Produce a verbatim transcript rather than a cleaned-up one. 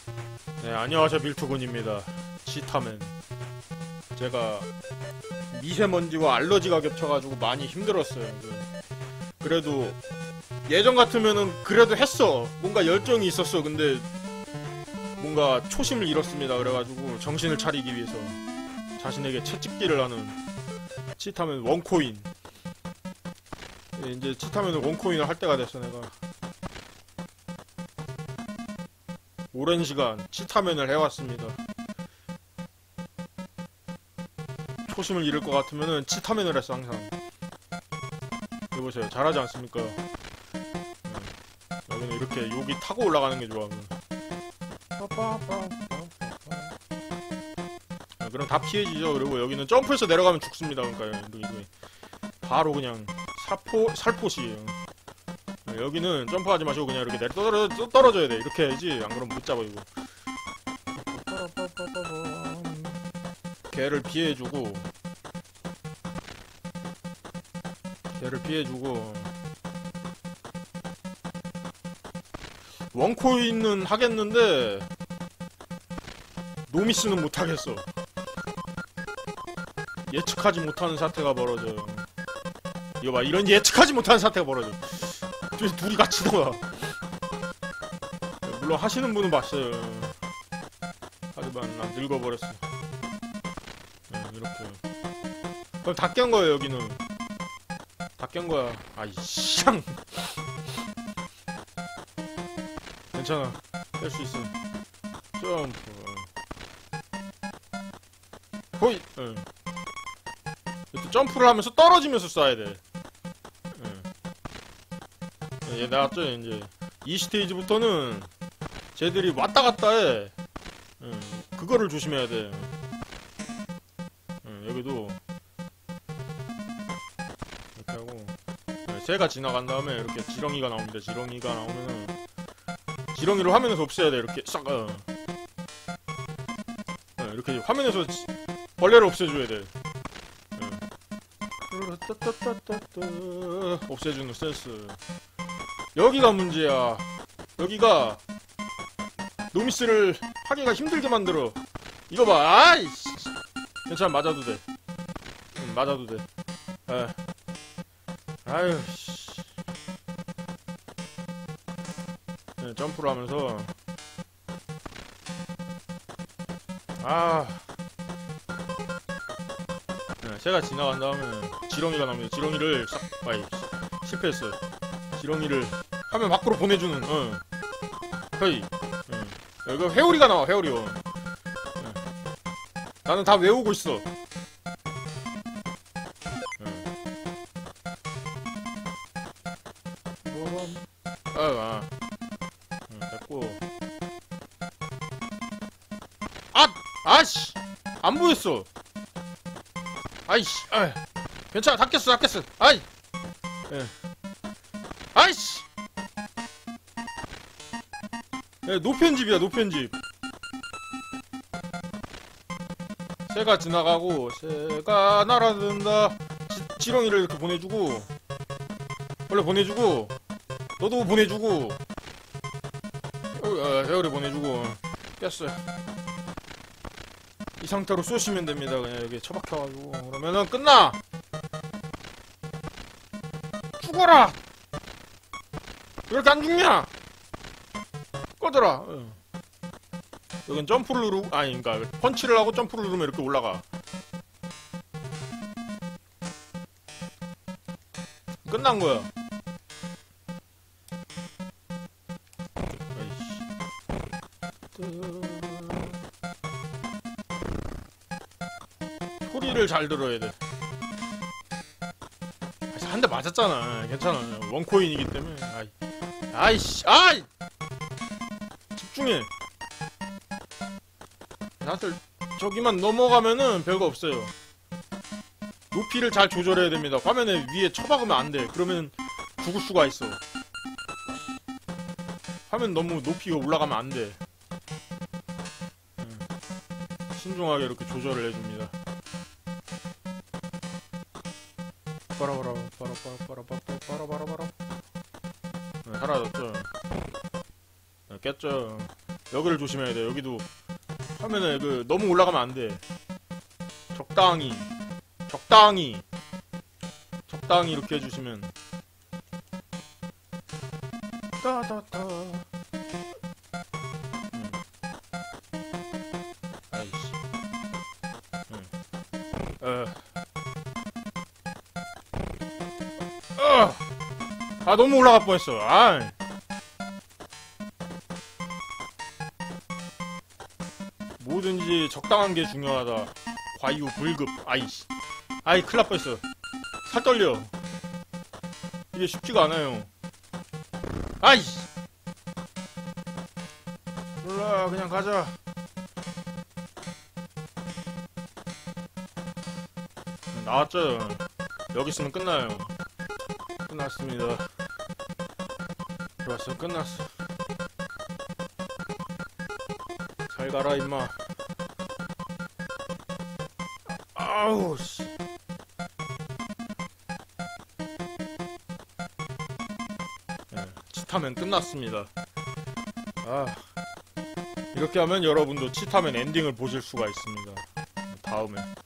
네, 안녕하세요. 밀투군입니다. 치타맨. 제가 미세먼지와 알러지가 겹쳐가지고 많이 힘들었어요. 그래도 예전 같으면은 그래도 했어. 뭔가 열정이 있었어. 근데 뭔가 초심을 잃었습니다. 그래가지고 정신을 차리기 위해서 자신에게 채찍질을 하는 치타맨 원코인. 이제 치타맨을 원코인을 할 때가 됐어. 내가 오랜 시간 치타맨을 해왔습니다. 초심을 잃을 것 같으면은 치타맨을 했어. 항상 여보세요. 잘하지 않습니까? 네. 여기는 이렇게 여기 타고 올라가는 게 좋아. 네, 그럼 다 피해지죠. 그리고 여기는 점프해서 내려가면 죽습니다. 그러니까 바로 그냥 살포 살포시예요. 네, 여기는 점프하지 마시고 그냥 이렇게 내려 떨어져, 떨어져야 돼. 이렇게 해야지. 안 그러면 못 잡아 이거. 걔를 피해주고 걔를 피해주고 원코인은 하겠는데 노미스는 못하겠어. 예측하지 못하는 사태가 벌어져요. 이거 봐, 이런 예측하지 못하는 사태가 벌어져. 둘이 같이 나와. 물론 하시는 분은 봤어요. 하지만 난 늙어버렸어. 네, 이렇게. 그럼 다 깬 거예요. 여기는 다 깬 거야. 아이 샹. 괜찮아. 깰 수 있어. 점프. 호이. 응. 이렇게 점프를 하면서 떨어지면서 쏴야 돼. 응. 얘 나왔죠. 이제 이 스테이지부터는 쟤들이 왔다 갔다 해. 응. 그거를 조심해야 돼. 응. 여기도 이렇게 하고. 네, 새가 지나간 다음에 이렇게 지렁이가 나옵니다. 지렁이가 나오면은 지렁이를 화면에서 없애야 돼. 이렇게 싹. 어. 네, 이렇게 화면에서 지, 벌레를 없애줘야 돼. 네. 없애주는 센스. 여기가 문제야. 여기가 노미스를 하기가 힘들게 만들어. 이거 봐. 아이씨. 괜찮아. 맞아도 돼. 응, 맞아도 돼. 에. 아유 씨. 네, 점프를 하면서 아 네, 새가 지나간 다음에 지렁이가 나옵니다. 지렁이를 싹 아이 실패했어요. 지렁이를 화면 밖으로 보내주는 어. 헤이 응. 여기 회오리가 나와. 회오리. 어. 네. 나는 다 외우고 있어. 네. 아, 아. 응, 됐고. 아! 아씨! 안 보였어! 아이씨! 아 괜찮아. 다 깼어, 다 깼어! 아이! 예. 아이씨! 예, 노편집이야, 노편집. 새가 지나가고, 새가 날아든다. 지, 지렁이를 이렇게 보내주고, 원래 보내주고, 너도 보내주고, 어, 회오리 보내주고, 깼어요. 이 상태로 쏘시면 됩니다. 그냥 여기 처박혀가지고. 그러면은 끝나! 죽어라! 왜 이렇게 안 죽냐? 꺼져라! 응. 여긴 점프를 누르고, 아니, 그니까, 펀치를 하고 점프를 누르면 이렇게 올라가. 끝난 거야. 소리를 잘 들어야 돼. 한 대 맞았잖아. 괜찮아. 원코인이기 때문에. 아이. 아이씨. 아이! 집중해. 사실 저기만 넘어가면은 별거 없어요. 높이를 잘 조절해야 됩니다. 화면에 위에 쳐박으면 안 돼. 그러면 죽을 수가 있어. 화면 너무 높이가 올라가면 안 돼. 신중하게 이렇게 조절을 해줍니다. 빠라바라 빠라빠라빠라빠라빠라빠라. 네, 사라졌죠. 네, 깼죠. 여기를 조심해야 돼. 여기도 화면에 그 너무 올라가면 안 돼. 적당히 적당히 적당히 이렇게 해주시면. 따다다. 응. 아이씨. 응. 어. 어. 아 너무 올라갈 뻔했어. 아. 뭐든지 적당한 게 중요하다. 과유 불급. 아이씨. 아이 큰일 날 뻔했어. 살 떨려. 이게 쉽지가 않아요. 아이씨. 몰라 그냥 가자. 나왔죠. 여기 있으면 끝나요. 끝났습니다. 좋았어. 끝났어. 잘 가라 임마. 아우 씨. 네, 치타면 끝났습니다. 아 이렇게 하면 여러분도 치타면 엔딩을 보실 수가 있습니다. 다음에